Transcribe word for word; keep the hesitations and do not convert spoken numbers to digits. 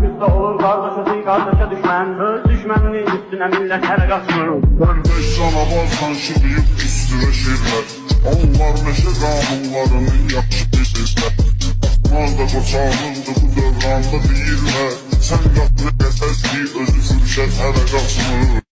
Küsdə olur qardaşa dey, qardaşa düşmən. Öz düşməninin üstünə millət hələ qaçmır. Qardaş canavar sanşılayıb üstünə şirlər. Onlar meşə qanunlarını yaxşı bilirlər. Atmanda qoçağındır bu dövranda deyirlər. Sən qat nə qədər ki özü fürşət hələ qaçmır.